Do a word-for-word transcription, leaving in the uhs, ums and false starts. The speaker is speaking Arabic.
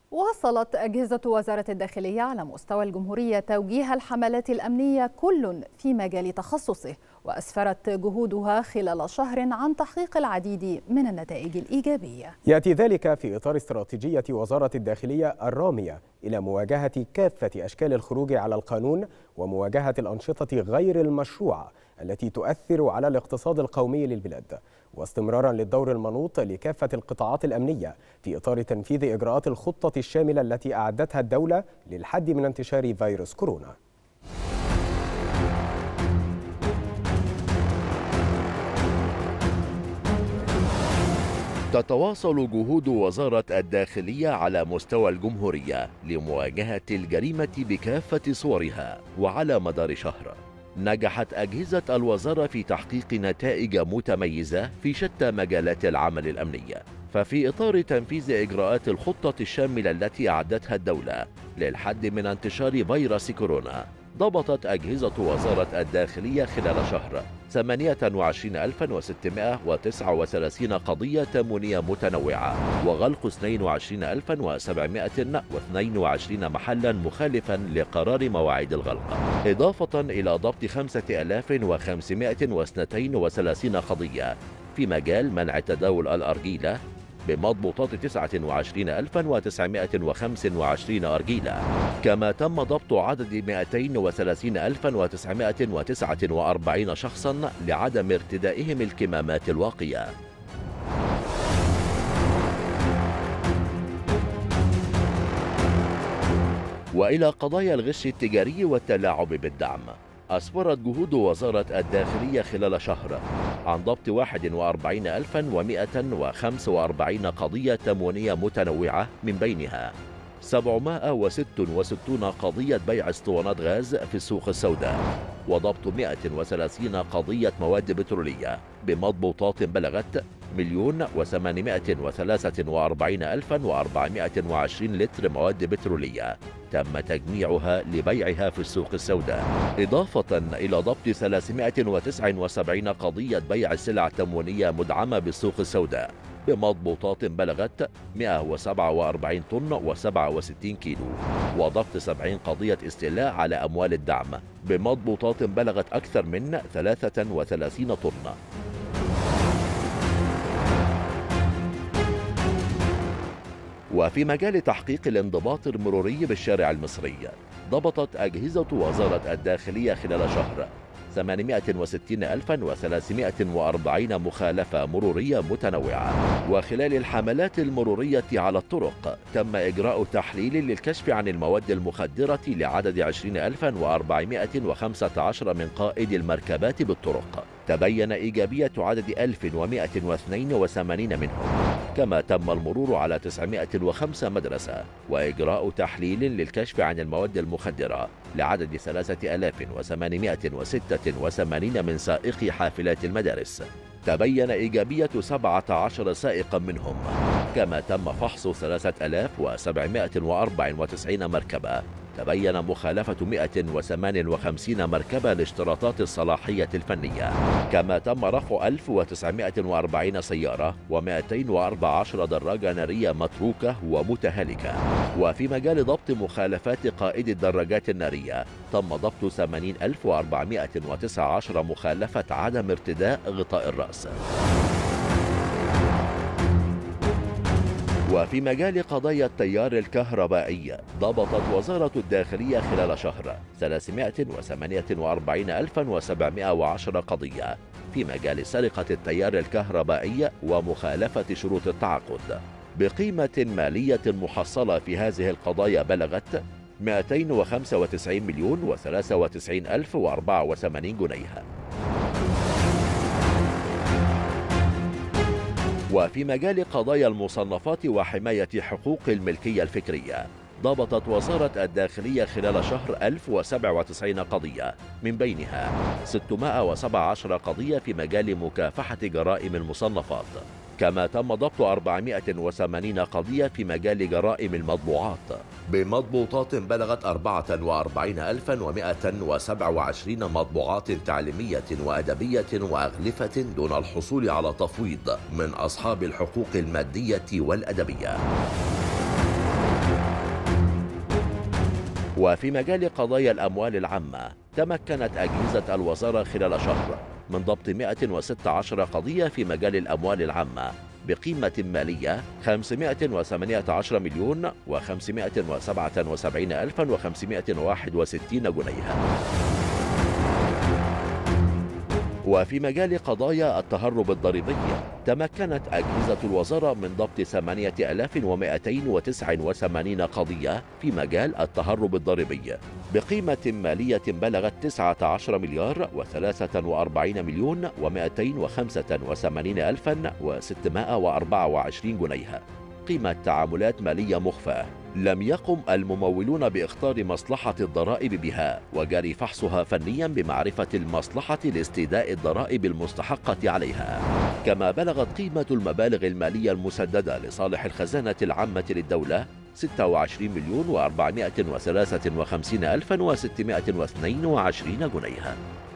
واصلت أجهزة وزارة الداخلية على مستوى الجمهورية توجيه الحملات الأمنية كل في مجال تخصصه، وأسفرت جهودها خلال شهر عن تحقيق العديد من النتائج الإيجابية. يأتي ذلك في إطار استراتيجية وزارة الداخلية الرامية إلى مواجهة كافة أشكال الخروج على القانون ومواجهة الأنشطة غير المشروعة التي تؤثر على الاقتصاد القومي للبلاد، واستمرارا للدور المنوط لكافة القطاعات الأمنية في إطار تنفيذ إجراءات الخطة الشاملة التي أعدتها الدولة للحد من انتشار فيروس كورونا. تتواصل جهود وزارة الداخلية على مستوى الجمهورية لمواجهة الجريمة بكافة صورها. وعلى مدار شهر نجحت أجهزة الوزارة في تحقيق نتائج متميزة في شتى مجالات العمل الأمنية. ففي إطار تنفيذ إجراءات الخطة الشاملة التي أعدتها الدولة للحد من انتشار فيروس كورونا، ضبطت أجهزة وزارة الداخلية خلال شهر ثمانية وعشرين ألفا وستمائة وتسعة وثلاثين قضية تموينية متنوعة، وغلق اثنين وعشرين ألفا وسبعمائة واثنين وعشرين محلا مخالفا لقرار مواعيد الغلق، إضافة إلى ضبط خمسة آلاف وخمسمائة واثنين وثلاثين قضية في مجال منع تداول الأرجيلة بمضبوطات تسعة وعشرين ألفا وتسعمائة وخمسة وعشرين أرجيلة. كما تم ضبط عدد مائتين وثلاثين ألفا وتسعمائة وتسعة وأربعين شخصا لعدم ارتدائهم الكمامات الواقية. وإلى قضايا الغش التجاري والتلاعب بالدعم، أسفرت جهود وزارة الداخلية خلال شهر عن ضبط واحد وأربعين ألفا ومائة وخمسة وأربعين قضية تموينية متنوعة، من بينها سبعمائة وستة وستين قضية بيع اسطوانات غاز في السوق السوداء، وضبط مائة وثلاثين قضية مواد بترولية بمضبوطات بلغت مليون وثمانمائة وثلاثة وأربعين ألفا وأربعمائة وعشرين لتر مواد بترولية تم تجميعها لبيعها في السوق السوداء، إضافة إلى ضبط ثلاثمائة وتسعة وسبعين قضية بيع سلع تموينية مدعمة بالسوق السوداء بمضبوطات بلغت مائة وسبعة وأربعين طن وسبعة وستين كيلو، وضبط سبعين قضية استيلاء على أموال الدعم بمضبوطات بلغت أكثر من ثلاثة وثلاثين طن. وفي مجال تحقيق الانضباط المروري بالشارع المصري، ضبطت أجهزة وزارة الداخلية خلال شهر ثمانمائة وستين ألفا وثلاثمائة وأربعين مخالفة مرورية متنوعة. وخلال الحملات المرورية على الطرق تم إجراء تحليل للكشف عن المواد المخدرة لعدد عشرين ألفا وأربعمائة وخمسة عشر من قائدي المركبات بالطرق، تبين إيجابية عدد ألف ومائة واثنين وثمانين منهم. كما تم المرور على تسعمائة وخمسة مدرسة وإجراء تحليل للكشف عن المواد المخدرة لعدد ثلاثة آلاف وثمانمائة وستة وثمانين من سائقي حافلات المدارس، تبين إيجابية سبعة عشر سائقا منهم. كما تم فحص ثلاثة آلاف وسبعمائة وأربعة وتسعين مركبة، تبين مخالفة مائة وثمانية وخمسين مركبة لاشتراطات الصلاحية الفنية. كما تم رفع ألف وتسعمائة وأربعين سيارة ومائتين وأربعة عشر دراجة نارية متروكة ومتهالكة. وفي مجال ضبط مخالفات قائد الدراجات النارية، تم ضبط ثمانين ألف وأربعمائة وتسعة عشر مخالفة عدم ارتداء غطاء الرأس. وفي مجال قضايا التيار الكهربائي، ضبطت وزارة الداخلية خلال شهر ثلاثمائة وثمانية وأربعين ألفا وسبعمائة وعشرة قضية في مجال سرقة التيار الكهربائي ومخالفة شروط التعاقد، بقيمة مالية محصلة في هذه القضايا بلغت مائتين وخمسة وتسعين مليون وثلاثة وتسعين ألف وأربعة وثمانين جنيه. وفي مجال قضايا المصنفات وحماية حقوق الملكية الفكرية، ضبطت وزارة الداخلية خلال شهر ألف وسبعة وتسعين قضية، من بينها ستمائة وسبعة عشر قضية في مجال مكافحة جرائم المصنفات. كما تم ضبط أربعمائة وثمانين قضية في مجال جرائم المطبوعات بمضبوطات بلغت أربعة وأربعين ألفا ومائة وسبعة وعشرين مطبوعات تعليمية وأدبية وأغلفة دون الحصول على تفويض من أصحاب الحقوق المادية والأدبية. وفي مجال قضايا الأموال العامة تمكنت أجهزة الوزارة خلال شهر من ضبط مئة وستة عشر قضية في مجال الأموال العامة بقيمة مالية خمسمئة وثمانية عشر مليون وخمسمئة وسبعة وسبعين ألفا وخمسمئة وواحد وستين جنيها. وفي مجال قضايا التهرب الضريبي تمكنت أجهزة الوزارة من ضبط ثمانية آلاف ومئتين وتسعة وثمانين قضية في مجال التهرب الضريبي بقيمة مالية بلغت تسعة عشر مليار وثلاثة وأربعين مليون ومئتين وخمسة وثمانين ألفا وستمائة وأربعة وعشرين جنيها، قيمة تعاملات مالية مخفاة لم يقم الممولون باختار مصلحة الضرائب بها وجري فحصها فنيا بمعرفة المصلحة لاستيداء الضرائب المستحقة عليها. كما بلغت قيمة المبالغ المالية المسددة لصالح الخزانة العامة للدولة ستة وعشرين مليون وأربعمئة وثلاثة وخمسين ألفا وستمائة واثنين وعشرين جنيها.